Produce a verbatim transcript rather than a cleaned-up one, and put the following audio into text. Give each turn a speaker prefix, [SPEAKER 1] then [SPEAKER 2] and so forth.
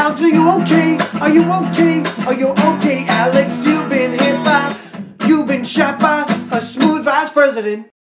[SPEAKER 1] Alex, are you okay? Are you okay? Are you okay, Alex? You've been hit by, you've been shot by a smooth vice president.